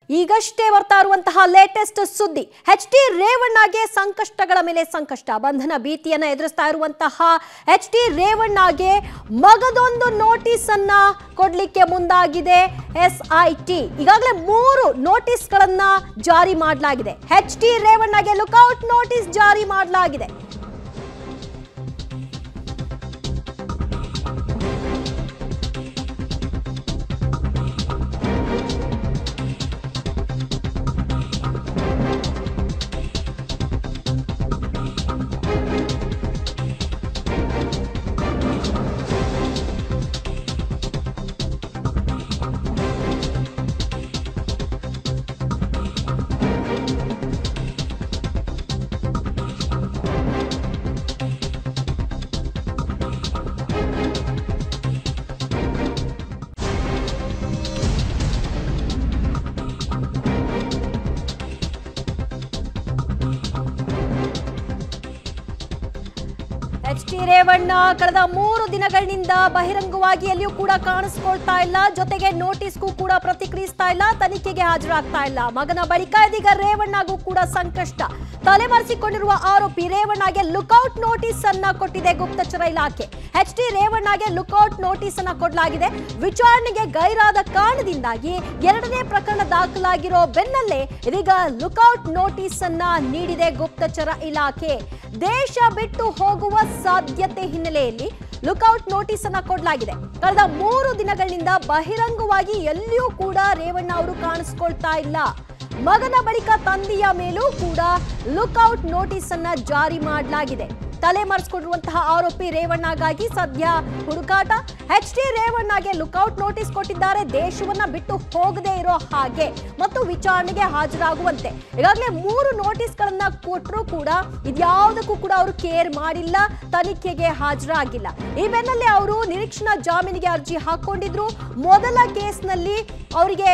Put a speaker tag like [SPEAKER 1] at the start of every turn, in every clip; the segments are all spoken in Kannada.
[SPEAKER 1] ಈಗಷ್ಟೇ ಬರ್ತಾ ಇರುವಂತಹ ಲೇಟೆಸ್ಟ್ ಸುದ್ದಿ ಎಚ್.ಡಿ. ರೇವಣ್ಣಗೆ ಸಂಕಷ್ಟಗಳ ಮೇಲೆ ಸಂಕಷ್ಟ ಬಂಧನ ಭೀತಿಯನ್ನ ಎದುರಿಸ್ತಾ ಇರುವಂತಹ ಎಚ್.ಡಿ. ರೇವಣ್ಣಗೆ ಮಗದೊಂದು ನೋಟಿಸ್ ಅನ್ನ ಕೊಡ್ಲಿಕ್ಕೆ ಮುಂದಾಗಿದೆ ಎಸ್.ಐ.ಟಿ. ಈಗಾಗಲೇ 3 ನೋಟಿಸ್ಗಳನ್ನ ಜಾರಿ ಮಾಡಲಾಗಿದೆ. ಎಚ್.ಡಿ. ರೇವಣ್ಣಗೆ ಲುಕ್ಔಟ್ ನೋಟಿಸ್ ಜಾರಿ ಮಾಡಲಾಗಿದೆ. ಎಚ್.ಡಿ. ರೇವಣ್ಣ ಕಳೆದ 3 ದಿನಗಳಿಂದ ಬಹಿರಂಗವಾಗಿ ಎಲ್ಲಿಯೂ ಕೂಡ ಕಾಣಿಸ್ಕೊಳ್ತಾ ಇಲ್ಲ. ಜೊತೆಗೆ ನೋಟಿಸ್ಗೂ ಕೂಡ ಪ್ರತಿಕ್ರಿಯಿಸ್ತಾ ಇಲ್ಲ, ತನಿಖೆಗೆ ಹಾಜರಾಗ್ತಾ ಇಲ್ಲ. ಮಗನ ಬಳಿಕ ಇದೀಗ ರೇವಣ್ಣಗೂ ಕೂಡ ಸಂಕಷ್ಟ. ತಲೆಮರೆಸಿಕೊಂಡಿರುವ ಆರೋಪಿ ರೇವಣ್ಣಗೆ ಲುಕ್ಔಟ್ ನೋಟಿಸ್ ಅನ್ನ ಕೊಟ್ಟಿದೆ ಗುಪ್ತಚರ ಇಲಾಖೆ. ಎಚ್.ಡಿ. ರೇವಣ್ಣಗೆ ಲುಕ್ಔಟ್ ನೋಟಿಸ್ ಅನ್ನ ಕೊಡಲಾಗಿದೆ. ವಿಚಾರಣೆಗೆ ಗೈರಾದ ಕಾರಣದಿಂದಾಗಿ 2ನೇ ಪ್ರಕರಣ ದಾಖಲಾಗಿರೋ ಬೆನ್ನಲ್ಲೇ ಇದೀಗ ಲುಕ್ಔಟ್ ನೋಟಿಸ್ ಅನ್ನ ನೀಡಿದೆ ಗುಪ್ತಚರ ಇಲಾಖೆ. ದೇಶ ಬಿಟ್ಟು ಹೋಗುವ ಸಾಧ್ಯತೆ ಹಿನ್ನೆಲೆಯಲ್ಲಿ ಲುಕ್ಔಟ್ ನೋಟಿಸ್ ಅನ್ನ ಕೊಡಲಾಗಿದೆ. ಕಳೆದ 3 ದಿನಗಳಿಂದ ಬಹಿರಂಗವಾಗಿ ಎಲ್ಲಿಯೂ ಕೂಡ ರೇವಣ್ಣ ಅವರು ಕಾಣಿಸ್ಕೊಳ್ತಾ ಇಲ್ಲ. ಮಗನ ಬಳಿಕ ತಂದೆಯ ಮೇಲೂ ಕೂಡ ಲುಕ್ಔಟ್ ನೋಟಿಸ್ ಅನ್ನ ಜಾರಿ ಮಾಡಲಾಗಿದೆ. ತಲೆಮರೆಸಿಕೊಂಡಿರುವಂತಹ ಆರೋಪಿ ರೇವಣ್ಣಗಾಗಿ ಸದ್ಯ ಹುಡುಕಾಟ. ಎಚ್.ಡಿ. ರೇವಣ್ಣಗೆ ಲುಕ್ಔಟ್ ನೋಟಿಸ್ ಕೊಟ್ಟಿದ್ದಾರೆ, ದೇಶವನ್ನ ಬಿಟ್ಟು ಹೋಗದೆ ಇರೋ ಹಾಗೆ ಮತ್ತು ವಿಚಾರಣೆಗೆ ಹಾಜರಾಗುವಂತೆ. ಈಗಾಗಲೇ 3 ನೋಟಿಸ್ಗಳನ್ನ ಕೊಟ್ಟರು ಕೂಡ ಇದ್ಯಾವುದಕ್ಕೂ ಕೂಡ ಅವರು ಕೇರ್ ಮಾಡಿಲ್ಲ, ತನಿಖೆಗೆ ಹಾಜರಾಗಿಲ್ಲ. ಈ ಬೆನ್ನಲ್ಲೇ ಅವರು ನಿರೀಕ್ಷಣಾ ಜಾಮೀನಿಗೆ ಅರ್ಜಿ ಹಾಕೊಂಡಿದ್ರು. ಮೊದಲ ಕೇಸ್ನಲ್ಲಿ ಅವರಿಗೆ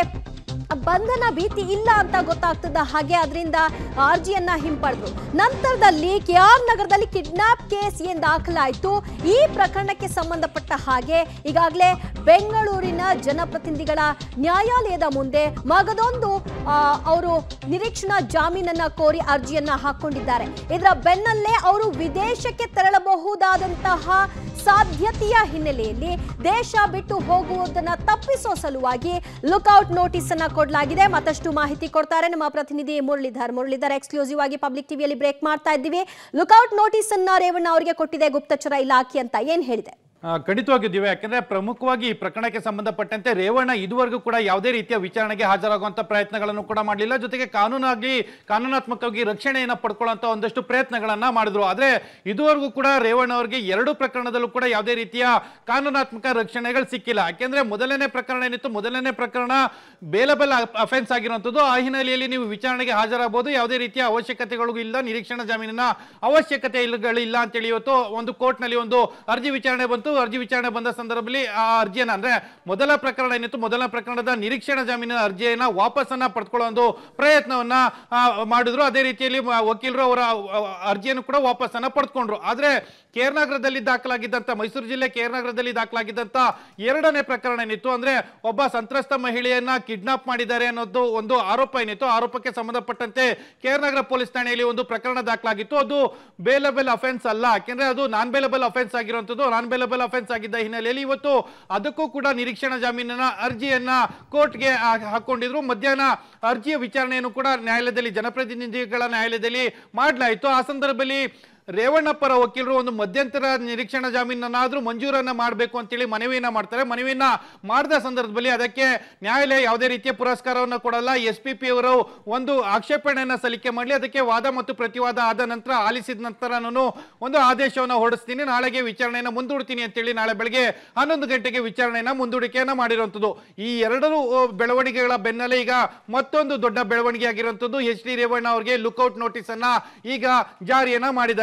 [SPEAKER 1] ಬಂಧನ ಭೀತಿ ಇಲ್ಲ ಅಂತ ಗೊತ್ತಾಗ್ತದ ಹಾಗೆ ಅದರಿಂದ ಅರ್ಜಿಯನ್ನ ಹಿಂಪಡೆದ್ರು. ನಂತರದಲ್ಲಿ ಕೆಆರ್ ನಗರದಲ್ಲಿ ಕಿಡ್ನಾಪ್ ಕೇಸ್ ಏನ್ ದಾಖಲಾಯಿತು, ಈ ಪ್ರಕರಣಕ್ಕೆ ಸಂಬಂಧಪಟ್ಟ ಹಾಗೆ ಈಗಾಗಲೇ ಬೆಂಗಳೂರಿನ ಜನಪ್ರತಿನಿಧಿಗಳ ನ್ಯಾಯಾಲಯದ ಮುಂದೆ ಮಗದೊಂದು ಅವರು ನಿರೀಕ್ಷಣಾ ಜಾಮೀನನ್ನ ಕೋರಿ ಅರ್ಜಿಯನ್ನ ಹಾಕೊಂಡಿದ್ದಾರೆ. ಇದರ ಬೆನ್ನಲ್ಲೇ ಅವರು ವಿದೇಶಕ್ಕೆ ತೆರಳಬಹುದಾದಂತಹ ಸಾಧ್ಯತೆಯ ಹಿನ್ನೆಲೆಯಲ್ಲಿ ದೇಶ ಬಿಟ್ಟು ಹೋಗುವುದನ್ನ ತಪ್ಪಿಸೋ ಸಲುವಾಗಿ ಲುಕ್ಔಟ್ ನೋಟಿಸ್ ಅನ್ನ ಕೊಡಲಾಗಿದೆ. ಮತ್ತಷ್ಟು ಮಾಹಿತಿ ಕೊಡ್ತಾರೆ ನಮ್ಮ ಪ್ರತಿನಿಧಿ ಮುರಳೀಧರ್. ಎಕ್ಸ್ಕ್ಲೂಸಿವ್ ಆಗಿ ಪಬ್ಲಿಕ್ ಟಿವಿಯಲ್ಲಿ ಬ್ರೇಕ್ ಮಾಡ್ತಾ ಇದ್ದೀವಿ. ಲುಕ್ಔಟ್ ನೋಟಿಸ್ ಅನ್ನ ರೇವಣ್ಣ ಅವರಿಗೆ ಕೊಟ್ಟಿದೆ ಗುಪ್ತಚರ ಇಲಾಖೆ ಅಂತ ಏನ್ ಹೇಳಿದೆ?
[SPEAKER 2] ಖಂಡಿತವಾಗಿದ್ದೀವಿ. ಯಾಕಂದ್ರೆ ಪ್ರಮುಖವಾಗಿ ಈ ಪ್ರಕರಣಕ್ಕೆ ಸಂಬಂಧಪಟ್ಟಂತೆ ರೇವಣ್ಣ ಇದುವರೆಗೂ ಕೂಡ ಯಾವುದೇ ರೀತಿಯ ವಿಚಾರಣೆಗೆ ಹಾಜರಾಗುವಂತ ಪ್ರಯತ್ನಗಳನ್ನು ಕೂಡ ಮಾಡಲಿಲ್ಲ. ಜೊತೆಗೆ ಕಾನೂನಾತ್ಮಕವಾಗಿ ರಕ್ಷಣೆಯನ್ನ ಪಡ್ಕೊಳ್ಳುವಂತ ಒಂದಷ್ಟು ಪ್ರಯತ್ನಗಳನ್ನ ಮಾಡಿದ್ರು. ಆದ್ರೆ ಇದುವರೆಗೂ ಕೂಡ ರೇವಣ್ಣ ಅವರಿಗೆ 2 ಪ್ರಕರಣದಲ್ಲೂ ಕೂಡ ಯಾವುದೇ ರೀತಿಯ ಕಾನೂನಾತ್ಮಕ ರಕ್ಷಣೆಗಳು ಸಿಕ್ಕಿಲ್ಲ. ಯಾಕೆಂದ್ರೆ ಮೊದಲನೇ ಪ್ರಕರಣ ಏನಿತ್ತು, ಮೊದಲನೇ ಪ್ರಕರಣ ಬೇಲಬಲ್ ಅಫೆನ್ಸ್ ಆಗಿರುವಂತದ್ದು. ಆ ಹಿನ್ನೆಲೆಯಲ್ಲಿ ನೀವು ವಿಚಾರಣೆಗೆ ಹಾಜರಾಗಬಹುದು, ಯಾವುದೇ ರೀತಿಯ ಅವಶ್ಯಕತೆಗಳು ಇಲ್ಲ, ನಿರೀಕ್ಷಣಾ ಜಾಮೀನಿನ ಅವಶ್ಯಕತೆಗಳಿಲ್ಲ ಅಂತೇಳಿ ಇವತ್ತು ಒಂದು ಕೋರ್ಟ್ ನಲ್ಲಿ ಒಂದು ಅರ್ಜಿ ವಿಚಾರಣೆ ಬಂತು. ಅರ್ಜಿ ವಿಚಾರಣೆ ಬಂದ ಸಂದರ್ಭದಲ್ಲಿ ಆ ಅರ್ಜಿಯನ್ನ ಅಂದ್ರೆ ಮೊದಲ ಪ್ರಕರಣ ಏನಿತ್ತು, ಮೊದಲ ಪ್ರಕರಣದ ನಿರೀಕ್ಷಣಾ ಜಾಮೀನಿನ ಅರ್ಜಿಯನ್ನ ವಾಪಸ್ಸನ್ನ ಪಡೆದುಕೊಳ್ಳೋ ಒಂದು ಪ್ರಯತ್ನವನ್ನ ಮಾಡಿದ್ರು. ಅದೇ ರೀತಿಯಲ್ಲಿ ವಕೀಲರು ಅವರ ಅರ್ಜಿಯನ್ನು ಕೂಡ ವಾಪಸ್ಸನ್ನ ಪಡೆದುಕೊಂಡ್ರು. ಆದ್ರೆ ಕೇರ್ನಗರದಲ್ಲಿ ದಾಖಲಾಗಿದ್ದಂತ, ಮೈಸೂರು ಜಿಲ್ಲೆ ಕೇರ್ನಗರದಲ್ಲಿ ದಾಖಲಾಗಿದ್ದಂತ 2ನೇ ಪ್ರಕರಣ ಏನಿತ್ತು, ಅಂದ್ರೆ ಒಬ್ಬ ಸಂತ್ರಸ್ತ ಮಹಿಳೆಯನ್ನ ಕಿಡ್ನಾಪ್ ಮಾಡಿದ್ದಾರೆ ಅನ್ನೋದು ಒಂದು ಆರೋಪ ಏನಿತ್ತು, ಆರೋಪಕ್ಕೆ ಸಂಬಂಧಪಟ್ಟಂತೆ ಕೇರ್ನಗರ ಪೊಲೀಸ್ ಠಾಣೆಯಲ್ಲಿ ಒಂದು ಪ್ರಕರಣ ದಾಖಲಾಗಿತ್ತು. ಅದು ಬೇಲಬಲ್ ಅಫೆನ್ಸ್ ಅಲ್ಲ, ಯಾಕೆಂದ್ರೆ ಅದು ನಾನ್ ಬೇಲಬಲ್ ಅಫೆನ್ಸ್ ಆಗಿರುವಂತದ್ದು. ನಾನ್ ಬೇಲಬಲ್ ಅಫೆನ್ಸ್ ಆಗಿದ್ದ ಹಿನ್ನೆಲೆಯಲ್ಲಿ ಇವತ್ತು ಅದಕ್ಕೂ ಕೂಡ ನಿರೀಕ್ಷಣಾ ಜಾಮೀನಿನ ಅರ್ಜಿಯನ್ನ ಕೋರ್ಟ್ಗೆ ಹಾಕೊಂಡಿದ್ರು. ಮಧ್ಯಾಹ್ನ ಅರ್ಜಿಯ ವಿಚಾರಣೆಯನ್ನು ಕೂಡ ನ್ಯಾಯಾಲಯದಲ್ಲಿ, ಜನಪ್ರತಿನಿಧಿಗಳ ನ್ಯಾಯಾಲಯದಲ್ಲಿ ಮಾಡಲಾಯಿತು. ಆ ಸಂದರ್ಭದಲ್ಲಿ ರೇವಣ್ಣ ಪರ ವಕೀಲರು ಒಂದು ಮಧ್ಯಂತರ ನಿರೀಕ್ಷಣಾ ಜಾಮೀನನ್ನಾದ್ರೂ ಮಂಜೂರನ್ನ ಮಾಡಬೇಕು ಅಂತೇಳಿ ಮನವಿಯನ್ನ ಮಾಡ್ತಾರೆ. ಮನವಿಯನ್ನ ಮಾಡಿದ ಸಂದರ್ಭದಲ್ಲಿ ಅದಕ್ಕೆ ನ್ಯಾಯಾಲಯ ಯಾವುದೇ ರೀತಿಯ ಪುರಸ್ಕಾರವನ್ನು ಕೊಡಲ್ಲ. SPP ಅವರು ಒಂದು ಆಕ್ಷೇಪಣೆಯನ್ನ ಸಲ್ಲಿಕೆ ಮಾಡಲಿ, ಅದಕ್ಕೆ ವಾದ ಮತ್ತು ಪ್ರತಿವಾದ ಆದ ನಂತರ, ಆಲಿಸಿದ ನಂತರ ನಾನು ಒಂದು ಆದೇಶವನ್ನು ಹೊರಡಿಸ್ತೀನಿ, ನಾಳೆಗೆ ವಿಚಾರಣೆಯನ್ನ ಮುಂದೂಡ್ತೀನಿ ಅಂತೇಳಿ ನಾಳೆ ಬೆಳಗ್ಗೆ 11 ಗಂಟೆಗೆ ವಿಚಾರಣೆಯನ್ನ ಮುಂದೂಡಿಕೆಯನ್ನ ಮಾಡಿರುವಂತದ್ದು. ಈ 2 ಬೆಳವಣಿಗೆಗಳ ಬೆನ್ನಲ್ಲೇ ಈಗ ಮತ್ತೊಂದು ದೊಡ್ಡ ಬೆಳವಣಿಗೆ ಆಗಿರುವಂತದ್ದು, ಎಚ್.ಡಿ. ರೇವಣ್ಣ ಅವರಿಗೆ ಲುಕ್ಔಟ್ ನೋಟಿಸ್ ಅನ್ನ ಈಗ ಜಾರಿಯನ್ನ ಮಾಡಿದ್ದಾರೆ.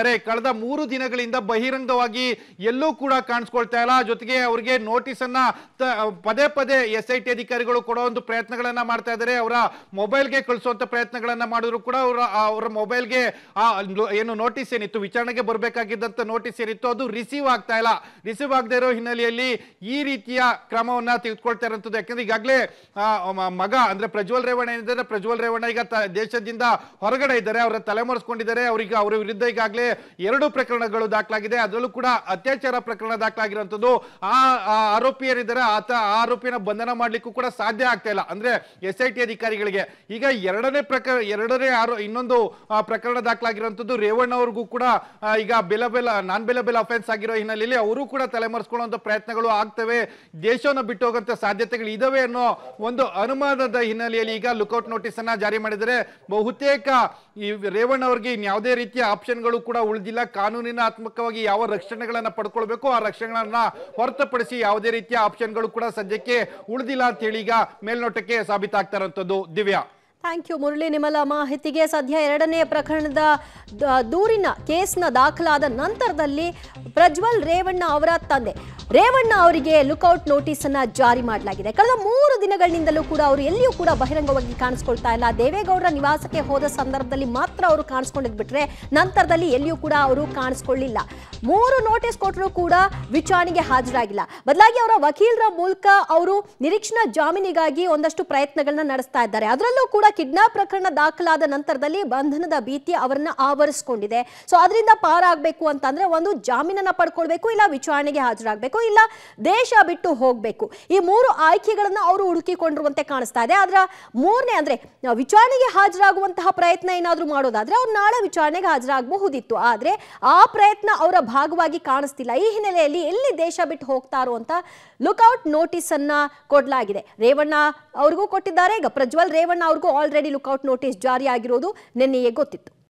[SPEAKER 2] ಆದರೆ ಕಳೆದ 3 ದಿನಗಳಿಂದ ಬಹಿರಂಗವಾಗಿ ಎಲ್ಲೂ ಕೂಡ ಕಾಣಿಸ್ಕೊಳ್ತಾ ಇಲ್ಲ. ಜೊತೆಗೆ ಅವರಿಗೆ ನೋಟಿಸ್ ಅನ್ನ ಪದೇ ಪದೇ SIT ಅಧಿಕಾರಿಗಳು ಕೊಡೋ ಒಂದು ಪ್ರಯತ್ನಗಳನ್ನ ಮಾಡ್ತಾ ಇದ್ದಾರೆ. ಅವರ ಮೊಬೈಲ್ಗೆ ಕಳಿಸುವಂತ ಪ್ರಯತ್ನಗಳನ್ನ ಮಾಡಿದ್ರು ಕೂಡ ಅವರ ಮೊಬೈಲ್ಗೆ ಏನು ನೋಟಿಸ್ ಏನಿತ್ತು, ವಿಚಾರಣೆಗೆ ಬರಬೇಕಾಗಿದ್ದಂತ ನೋಟಿಸ್ ಏನಿತ್ತು, ಅದು ರಿಸೀವ್ ಆಗ್ತಾ ಇಲ್ಲ. ರಿಸೀವ್ ಆಗದೆ ಇರೋ ಹಿನ್ನೆಲೆಯಲ್ಲಿ ಈ ರೀತಿಯ ಕ್ರಮವನ್ನ ತೆಗೆದುಕೊಳ್ತಾ ಇರುವಂತದ್ದು. ಯಾಕಂದ್ರೆ ಈಗಾಗಲೇ ಮಗ ಅಂದ್ರೆ ಪ್ರಜ್ವಲ್ ರೇವಣ್ಣ ಏನಿದ್ದಾರೆ, ಪ್ರಜ್ವಲ್ ರೇವಣ್ಣ ಈಗ ದೇಶದಿಂದ ಹೊರಗಡೆ ಇದ್ದಾರೆ, ಅವರ ತಲೆಮರೆಸ್ಕೊಂಡಿದ್ದಾರೆ. ಅವರ ವಿರುದ್ಧ ಈಗಾಗಲೇ 2 ಪ್ರಕರಣಗಳು ದಾಖಲಾಗಿದೆ. ಅದರಲ್ಲೂ ಕೂಡ ಅತ್ಯಾಚಾರ ಪ್ರಕರಣ ದಾಖಲಾಗಿರುವಂತದ್ದು. ಆ ಆರೋಪಿ ಏನಿದ್ದಾರೆ ಆ ಆರೋಪಿನ ಬಂಧನ ಮಾಡ್ಲಿಕ್ಕೂ ಕೂಡ ಸಾಧ್ಯ ಆಗ್ತಾ ಇಲ್ಲ, ಅಂದ್ರೆ SIT ಅಧಿಕಾರಿಗಳಿಗೆ. ಈಗ ಇನ್ನೊಂದು ಪ್ರಕರಣ ದಾಖಲಾಗಿರುವಂತದ್ದು ರೇವಣ್ಣ ಅವ್ರಿಗೂ ಕೂಡ ಈಗ ನಾನ್ ಬೇಲಬಲ್ ಅಫೆನ್ಸ್ ಆಗಿರೋ ಹಿನ್ನೆಲೆಯಲ್ಲಿ ಅವರು ಕೂಡ ತಲೆಮರೆಸ್ಕೊಳ್ಳುವಂತ ಪ್ರಯತ್ನಗಳು ಆಗ್ತವೆ, ದೇಶವನ್ನು ಬಿಟ್ಟು ಹೋಗುವಂತ ಸಾಧ್ಯತೆಗಳು ಇದಾವೆ ಅನ್ನೋ ಒಂದು ಅನುಮಾನದ ಹಿನ್ನೆಲೆಯಲ್ಲಿ ಈಗ ಲುಕೌಟ್ ನೋಟಿಸ್ ಅನ್ನ ಜಾರಿ ಮಾಡಿದರೆ ಬಹುತೇಕ ಈ ರೇವಣ್ಣ ಅವರಿಗೆ ಯಾವುದೇ ರೀತಿಯ ಆಪ್ಷನ್ಗಳು ಕೂಡ ಉಳಿದಿಲ್ಲ. ಕಾನೂನಿನಾತ್ಮಕವಾಗಿ ಯಾವ ರಕ್ಷಣೆಗಳನ್ನ ಪಡ್ಕೊಳ್ಬೇಕು ಆ ರಕ್ಷಣೆಗಳನ್ನ ಹೊರತುಪಡಿಸಿ ಯಾವುದೇ ರೀತಿಯ ಆಪ್ಷನ್ಗಳು ಕೂಡ ಸದ್ಯಕ್ಕೆ ಉಳಿದಿಲ್ಲ ಅಂತ ಹೇಳಿ ಈಗ ಮೇಲ್ನೋಟಕ್ಕೆ ಸಾಬೀತಾಗ್ತಾ ಇರುವಂತದ್ದು. ದಿವ್ಯಾ,
[SPEAKER 1] ಥ್ಯಾಂಕ್ ಯು ಮುರಳಿ, ನಿಮ್ಮಲ್ಲ ಮಾಹಿತಿಗೆ. ಸದ್ಯ 2ನೇ ಪ್ರಕರಣದ ದೂರಿನ ಕೇಸ್ನ ದಾಖಲಾದ ನಂತರದಲ್ಲಿ ಪ್ರಜ್ವಲ್ ರೇವಣ್ಣ ಅವರ ತಂದೆ ರೇವಣ್ಣ ಅವರಿಗೆ ಲುಕೌಟ್ ನೋಟಿಸ್ ಅನ್ನ ಜಾರಿ ಮಾಡಲಾಗಿದೆ. ಕಳೆದ 3 ದಿನಗಳಿಂದಲೂ ಕೂಡ ಅವರು ಎಲ್ಲಿಯೂ ಕೂಡ ಬಹಿರಂಗವಾಗಿ ಕಾಣಿಸ್ಕೊಳ್ತಾ ಇಲ್ಲ. ದೇವೇಗೌಡರ ನಿವಾಸಕ್ಕೆ ಹೋದ ಸಂದರ್ಭದಲ್ಲಿ ಮಾತ್ರ ಅವರು ಕಾಣಿಸ್ಕೊಂಡಿದ್ ಬಿಟ್ರೆ ನಂತರದಲ್ಲಿ ಎಲ್ಲಿಯೂ ಕೂಡ ಅವರು ಕಾಣಿಸ್ಕೊಳ್ಳಿಲ್ಲ. 3 ನೋಟಿಸ್ ಕೊಟ್ಟರು ಕೂಡ ವಿಚಾರಣೆಗೆ ಹಾಜರಾಗಿಲ್ಲ. ಬದಲಾಗಿ ಅವರ ವಕೀಲರ ಮೂಲಕ ಅವರು ನಿರೀಕ್ಷಣಾ ಜಾಮೀನಿಗಾಗಿ ಒಂದಷ್ಟು ಪ್ರಯತ್ನಗಳನ್ನ ನಡೆಸ್ತಾ ಇದ್ದಾರೆ. ಅದರಲ್ಲೂ ಕೂಡ ಕಿಡ್ನಾಪ್ ಪ್ರಕರಣ ದಾಖಲಾದ ನಂತರದಲ್ಲಿ ಬಂಧನದ ಭೀತಿ ಅವರನ್ನ ಆವರಿಸಿಕೊಂಡಿದೆ. ಸೊ ಅದರಿಂದ ಪಾರಾಗಬೇಕು ಅಂತಂದ್ರೆ ಒಂದು ಜಾಮೀನನ್ನ ಪಡ್ಕೊಳ್ಬೇಕು, ಇಲ್ಲ ವಿಚಾರಣೆಗೆ ಹಾಜರಾಗಬೇಕು, ಇಲ್ಲ ದೇಶ ಬಿಟ್ಟು ಹೋಗಬೇಕು. ಈ 3 ಆಯ್ಕೆಗಳನ್ನ ಅವರು ಹುಡುಕಿಕೊಂಡಿರುವಂತೆ ಕಾಣಿಸ್ತಾ ಇದೆ. ಅದರ 3ನೇ ಅಂದ್ರೆ ವಿಚಾರಣೆಗೆ ಹಾಜರಾಗುವಂತಹ ಪ್ರಯತ್ನ ಏನಾದ್ರೂ ಮಾಡೋದಾದ್ರೆ ಅವ್ರು ನಾಳೆ ವಿಚಾರಣೆಗೆ ಹಾಜರಾಗಬಹುದಿತ್ತು. ಆದ್ರೆ ಆ ಪ್ರಯತ್ನ ಅವರ ಭಾಗವಾಗಿ ಕಾಣಿಸ್ತಿಲ್ಲ. ಈ ಹಿನ್ನೆಲೆಯಲ್ಲಿ ಎಲ್ಲಿ ದೇಶ ಬಿಟ್ಟು ಹೋಗ್ತಾರೋ ಅಂತ ಲುಕೌಟ್ ನೋಟಿಸ್ ಅನ್ನ ಕೊಡಲಾಗಿದೆ. ರೇವಣ್ಣ ಅವ್ರಿಗೂ ಕೊಟ್ಟಿದ್ದಾರೆ. ಈಗ ಪ್ರಜ್ವಲ್ ರೇವಣ್ಣ ಅವ್ರಿಗೂ ಆಲ್ರೆಡಿ ಲುಕೌಟ್ ನೋಟಿಸ್ ಜಾರಿ ಆಗಿರೋದು ನಿನ್ನೆಯೇ ಗೊತ್ತಿತ್ತು.